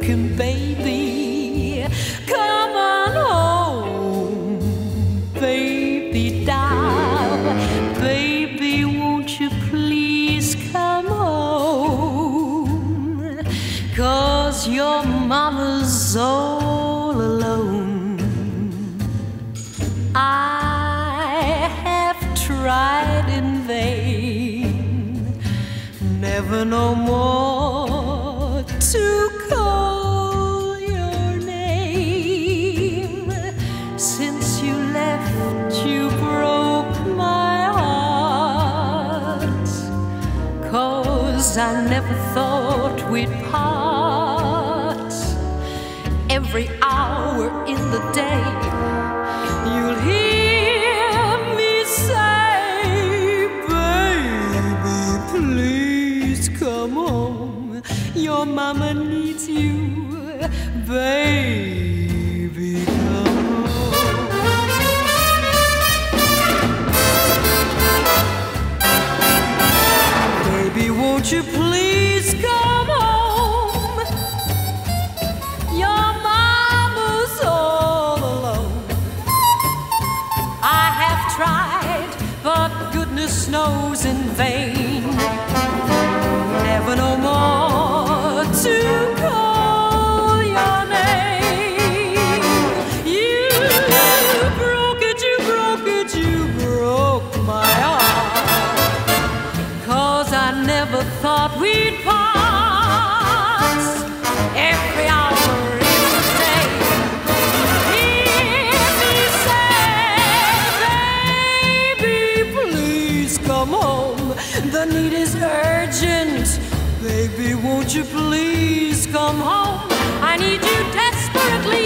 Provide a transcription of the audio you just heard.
looking, baby. Come on home, baby doll. Baby, won't you please come home? 'Cause your mama's all alone. I have tried in vain, never no more to call your name. Since you left, you broke my heart, 'cause I never thought we'd part. Every hour in the day, you'll hear me say, baby, please come home. Your mama needs you, baby, come home. Baby, won't you please come home? Your mama's all alone. I have tried, but goodness knows in vain. Never no more to call your name. You broke it, you broke it, you broke my heart, 'cause I never thought we'd part. Every hour in the day, hear me say, baby, please come home. The need is urgent. Baby, won't you please come home? I need you desperately.